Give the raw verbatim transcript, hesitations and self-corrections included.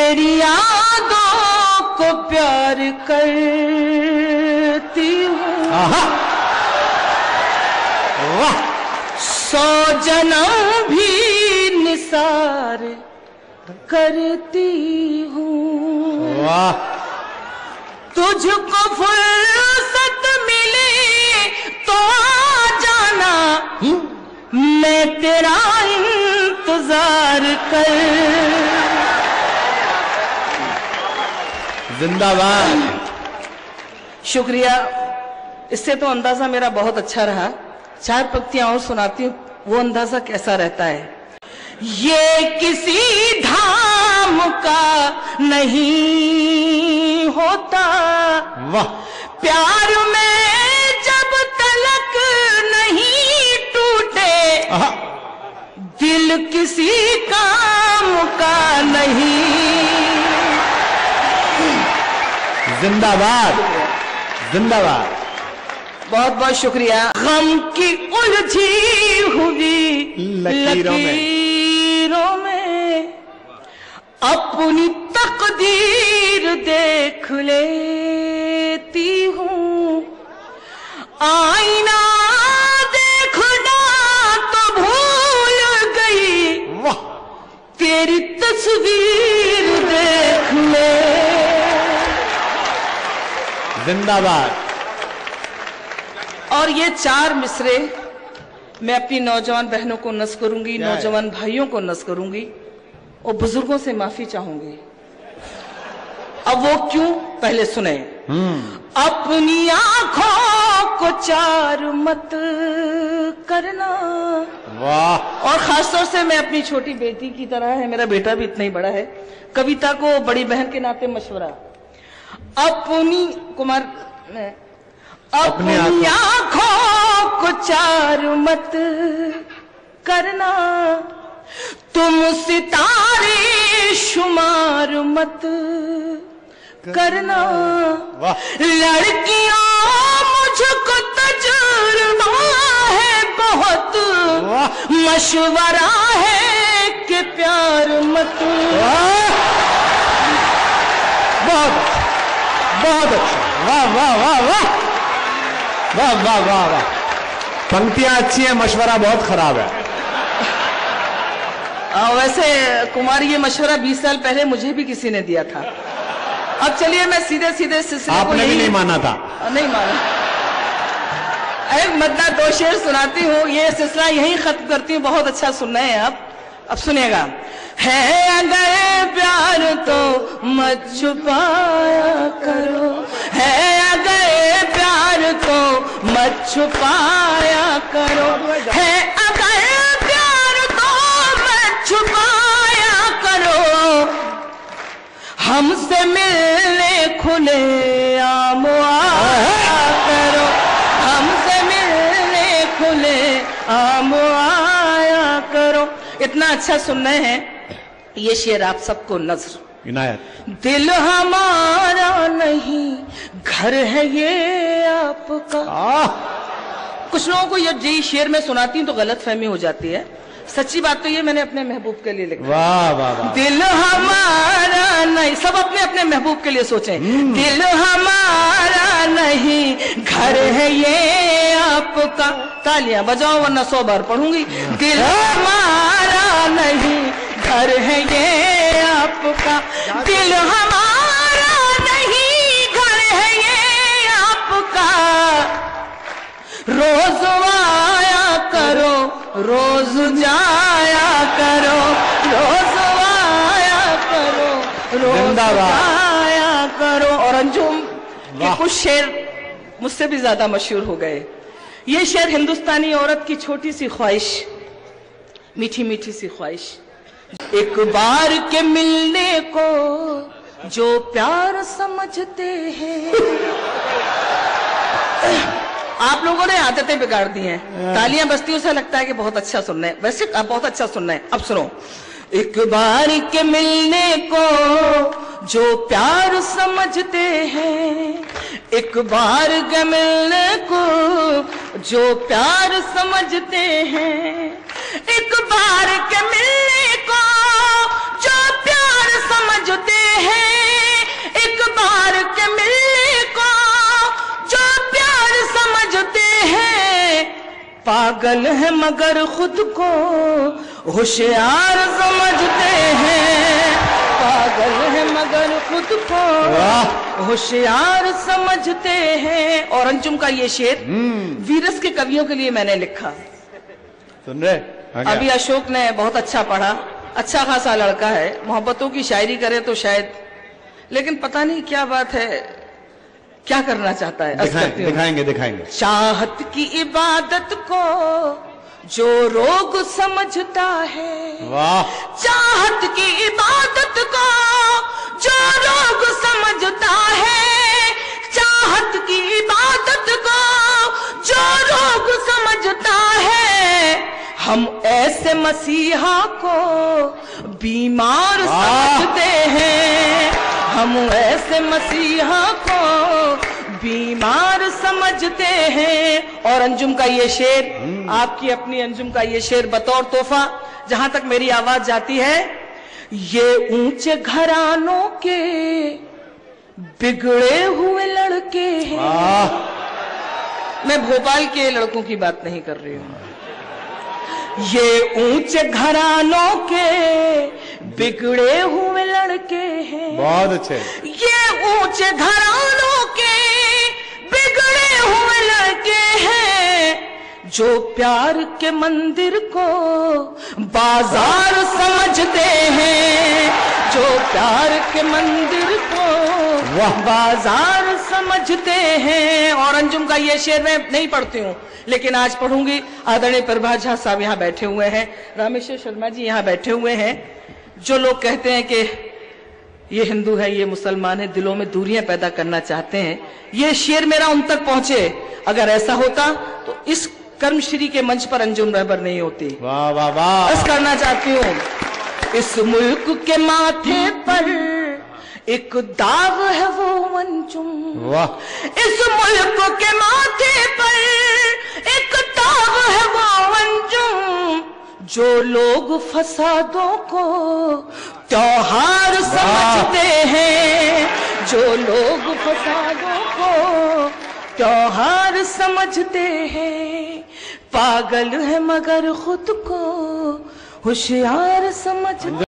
तेरी यादों को प्यार करती हूँ, वाह, सौ जन्म भी निसार करती हूँ। वाह, तुझको फुर्सत मिले तो आ जाना, मैं तेरा इंतजार कर। जिंदाबाद। शुक्रिया। इससे तो अंदाजा मेरा बहुत अच्छा रहा। चार पंक्तियां और सुनाती हूँ, वो अंदाजा कैसा रहता है। ये किसी धाम का नहीं होता, वाह, प्यार में जब तलक नहीं टूटे, दिल किसी काम का नहीं। जिंदाबाद, जिंदाबाद। बहुत बहुत शुक्रिया। गम की उलझी हुई लकीरों में, लकीरों में अपनी तकदीर देख लेती हूँ। आईना देखना तो भूल गई, वाह, तेरी तस्वीर देख ले। जिंदाबाद। और ये चार मिसरे मैं अपनी नौजवान बहनों को नज़ करूंगी, नौजवान भाइयों को नज़ करूंगी और बुजुर्गों से माफी चाहूंगी। अब वो क्यों, पहले सुने। अपनी आंखों को चार मत करना, वाह, और खासतौर से मैं अपनी छोटी बेटी की तरह है, मेरा बेटा भी इतना ही बड़ा है, कविता को बड़ी बहन के नाते मशवरा। अपनी कुमार अपनी आंखों को चार मत करना, तुम सितारे शुमार मत करना। लड़कियों मुझको तजुर्बा है बहुत, मशवरा है कि प्यार मत। बहुत बहुत अच्छा, वाह वाह वाह वाह वाह वाह वाह वाह। पंक्तियां अच्छी है, मशवरा बहुत खराब है। आ, वैसे कुमार ये मशवरा बीस साल पहले मुझे भी किसी ने दिया था। अब चलिए मैं सीधे सीधे सिलसिले को आपने भी नहीं माना था। नहीं माना। एक मदना दो शेर सुनाती हूँ, ये सिलसिला यही खत्म करती हूँ। बहुत अच्छा सुनना है आप। अब सुनिएगा। है अगर प्यार तो मत छुपाया करो, है अगर प्यार तो मत छुपाया करो, है अगर प्यार तो मत छुपाया करो, हमसे मिलने खुले आम आया करो, हमसे मिलने खुले आम आया करो। इतना अच्छा सुनना है। ये शेर आप सबको नजर इनायत। दिल हमारा नहीं घर है ये आपका। कुछ लोगों को ये जी शेर में सुनाती हूँ तो गलत फहमी हो जाती है। सच्ची बात तो ये मैंने अपने महबूब के लिए लिखा। वाह वाह वाह। दिल हमारा नहीं, सब अपने अपने महबूब के लिए सोचें। दिल हमारा नहीं घर है ये आपका। तालियां बजाओ वरना सौ बार पढ़ूंगी। दिल हमारा नहीं घर है ये आपका, दिल हमारा नहीं घर है ये आपका। रोज आया करो रोज जाया करो, रोज आया करो रोज जाया करो। और अंजुम के कुछ शेर मुझसे भी ज्यादा मशहूर हो गए। ये शेर हिंदुस्तानी औरत की छोटी सी ख्वाहिश, मीठी मीठी सी ख्वाहिश। एक बार के मिलने को जो प्यार समझते हैं। आप लोगों ने आदतें बिगाड़ दी हैं। तालियां बजती उसे लगता है कि बहुत अच्छा सुनना है, वैसे आप बहुत अच्छा सुनना है। अब सुनो। एक बार के मिलने को जो प्यार समझते हैं, एक बार के मिलने को जो प्यार समझते हैं, एक बार के मिलने को जो प्यार समझते पागल है मगर खुद को होशियार समझते हैं, पागल है मगर खुद को होशियार समझते हैं। और अंजुम का ये शेर वीरस के कवियों के लिए मैंने लिखा। सुन रहे अभी अशोक ने बहुत अच्छा पढ़ा, अच्छा खासा लड़का है, मोहब्बतों की शायरी करे तो शायद, लेकिन पता नहीं क्या बात है, क्या करना चाहता है। दिखाएंगे दिखाएंगे दिखाएंगे। चाहत की इबादत को जो रोग समझता है, वाह। चाहत की इबादत को जो रोग समझता है, चाहत की इबादत को जो रोग समझता है, हम ऐसे मसीहा को बीमार समझते हैं, हम ऐसे मसीहा को बीमार समझते हैं। और अंजुम का ये शेर, आपकी अपनी अंजुम का ये शेर बतौर तोहफा, जहां तक मेरी आवाज जाती है, ये ऊंचे घरानों के बिगड़े हुए लड़के हैं। मैं भोपाल के लड़कों की बात नहीं कर रही हूं, ये ऊंचे घरानों के बिगड़े हुए लड़के हैं। बहुत अच्छे। ये ऊंचे घरानों के बिगड़े हुए लड़के हैं, जो प्यार के मंदिर को बाजार समझते हैं, जो प्यार के मंदिर को बाजार समझते हैं। और अंजुम का ये शेर मैं नहीं पढ़ती हूँ, लेकिन आज पढ़ूंगी। आदरणीय प्रभा झा साहब यहाँ बैठे हुए हैं, रामेश्वर शर्मा जी यहाँ बैठे हुए हैं। जो लोग कहते हैं कि ये हिंदू है, ये मुसलमान है, दिलों में दूरियां पैदा करना चाहते हैं, ये शेर मेरा उन तक पहुंचे। अगर ऐसा होता तो इस कर्मश्री के मंच पर अंजुम रहबर नहीं होती। वाह वाह वाह। बस करना चाहती हूँ, इस मुल्क के माथे पर एक दाग है वो अंजुम, वाह। इस मुल्क के माथे पर एक दाग है वो अंजुम, जो लोग फसादों को त्योहार समझते हैं, जो लोग फसादों को त्योहार समझते हैं, पागल है मगर खुद को होशियार समझते